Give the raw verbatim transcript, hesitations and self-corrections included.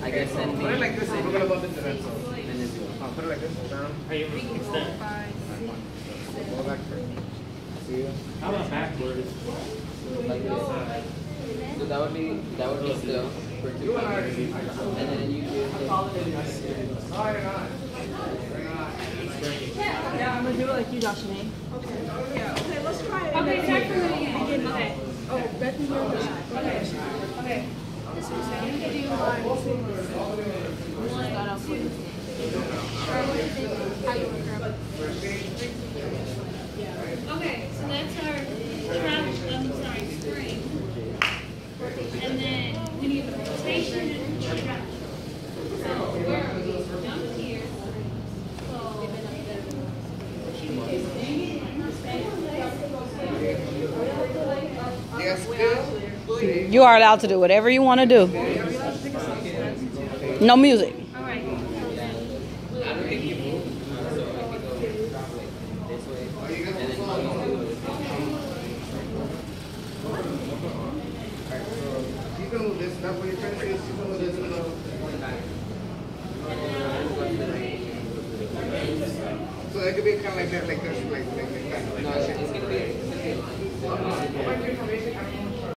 I guess send me. Put it like this. We're gonna bump into that. So. Venezuela. Uh, put it like this. Down. Are you extend? Go back first. See you. How about backwards? Like this. So that would be that would be still for two fingers. And then you do Yeah, I'm gonna do it like you, Josh, May. Okay. Yeah. Okay, let's try it. Okay, start from the beginning. Okay. Oh, back in your position. Okay. Okay. This is so you can do one, two, one, two. How you work up. Okay, so that's our travel, I'm sorry, spring. And then we need the rotation and travel. So where are we? Jump here. So Yes, You are allowed to do whatever you want to do. No music. all right. You can move this. That's what you're trying to say. You can move this a little. So it could be kind of like that, like this, like like like that. no, it's gonna be. How much information?